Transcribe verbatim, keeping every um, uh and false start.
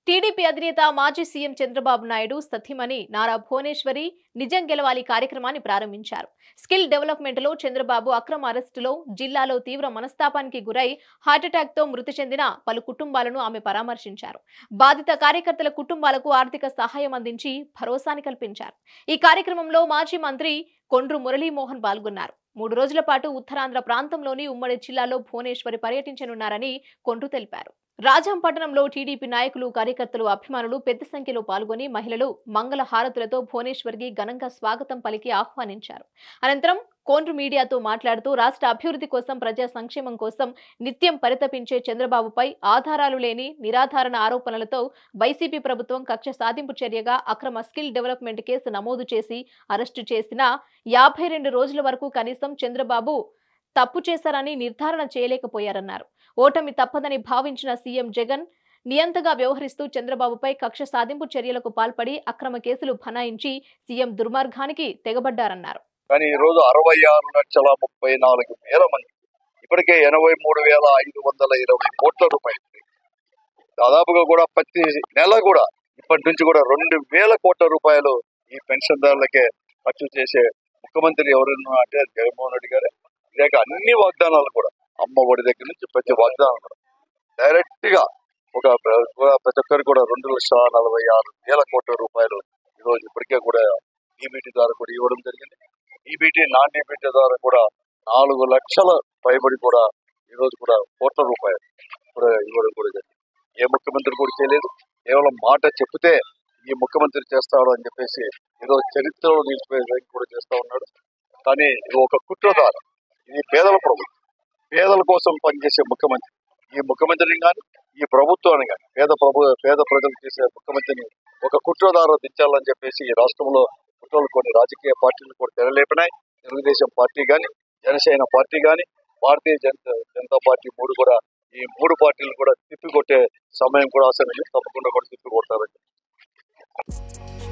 TDP అధినేత మాజీ CM Chandrababu Naidu సతీమణి నారా భువనేశ్వరి నిజం గెలవాలి కార్యక్రమాన్ని ప్రారంభించారు. స్కిల్ డెవలప్మెంట్ లో చంద్రబాబు అక్రమ అరెస్టులో జిల్లాలో తీవ్ర మనస్తాపానికి గురై హార్ట్అటాక్ తో మృతి చెందిన పలు కుటుంబాలను ఆమె పరామర్శించారు. బాధిత కార్యకర్తల కుటుంబాలకు ఆర్థిక సహాయం అందించి భరోసాని కల్పించారు. ఈ కార్యక్రమంలో మాజీ మంత్రి కొండ్రు మురళీమోహన్ పాల్గొన్నారు. మూడు రోజుల పాటు ఉత్తరాంధ్ర ప్రాంతంలోని ఉమ్మడి జిల్లాలో భువనేశ్వరి పర్యటించనున్నారని కొండ్రు తెలిపారు. రాజంపట్నంలో టీడీపీ నాయకులు, కార్యకర్తలు, అభిమానులు పెద్ద సంఖ్యలో పాల్గొని మహిళలు మంగళ హారతులతో భువనేశ్వరికి ఘనంగా స్వాగతం పలికి ఆహ్వానించారు. అనంతరం కొండ్రు మీడియాతో మాట్లాడుతూ రాష్ట్ర అభివృద్ధి కోసం, ప్రజా సంక్షేమం కోసం నిత్యం పరితపించే చంద్రబాబుపై ఆధారాలు లేని నిరాధారణ ఆరోపణలతో వైసీపీ ప్రభుత్వం కక్ష సాధింపు చర్యగా అక్రమ స్కిల్ డెవలప్మెంట్ కేసు నమోదు చేసి అరెస్టు చేసిన యాభై రెండు రోజుల వరకు కనీసం చంద్రబాబు తప్పు చేశారని నిర్ధారణ చేయలేకపోయారన్నారు. ఓటమి తప్పదని భావించిన సీఎం జగన్ నియంతగా వ్యవహరిస్తూ చంద్రబాబుపై కక్ష సాధింపు చర్యలకు పాల్పడి అక్రమ కేసులు బనాయించి సీఎం దుర్మార్గానికి తెగబడ్డారన్నారు. కానీ ఈ రోజు అరవై ఆరు లక్షల ముప్పై నాలుగు వేల మంది ఇప్పటికే ఎనభై మూడు వేల ఐదు వందల ఇరవై కోట్ల రూపాయలు దాదాపుగా కూడా ప్రతి నెల కూడా ఇప్పటి నుంచి కూడా రెండు వేల కోట్ల రూపాయలు ఈ పెన్షన్దారులకే ఖర్చు చేసే ముఖ్యమంత్రి ఎవరున్నా అంటే జగన్మోహన్ రెడ్డి గారే. లేక అన్ని వాగ్దానాలు కూడా అమ్మ ఒడి దగ్గర నుంచి ప్రతి వాగ్దానం కూడా డైరెక్ట్ గా ఒక ప్రతి ఒక్కరికి కూడా రెండు లక్షల నలభై ఆరు వేల కోట్ల రూపాయలు ఈరోజు ఇప్పటికే కూడా ఈబీటీ ద్వారా కూడా ఇవ్వడం జరిగింది. ఈబీటీ నాన్ ఈబీటీ ద్వారా కూడా నాలుగు లక్షల పైబడి కూడా ఈరోజు కూడా కోట్ల రూపాయలు కూడా ఇవ్వడం కూడా జరిగింది. ఏ ముఖ్యమంత్రి కూడా చేయలేదు. కేవలం మాట చెప్తే ఈ ముఖ్యమంత్రి చేస్తాడు అని చెప్పేసి ఈరోజు చరిత్రలో నిలిచిపోయే కూడా చేస్తా ఉన్నాడు. కానీ ఇది ఒక కుట్రదారు. ఇది పేదల ప్రభుత్వం, పేదల కోసం పనిచేసే ముఖ్యమంత్రి. ఈ ముఖ్యమంత్రిని కానీ ఈ ప్రభుత్వాన్ని కానీ పేద ప్రభు పేద ప్రజలు చేసే ముఖ్యమంత్రిని ఒక కుట్రదారు దించాలని చెప్పేసి ఈ రాష్ట్రంలో కుట్రలు కొన్ని రాజకీయ పార్టీలు కూడా తెరలేపినాయి. తెలుగుదేశం పార్టీ కానీ, జనసేన పార్టీ కానీ, భారతీయ జనతా జనతా పార్టీ మూడు కూడా ఈ మూడు పార్టీలు కూడా తిప్పికొట్టే సమయం కూడా అసలు తప్పకుండా కూడా తిప్పి కొడతారని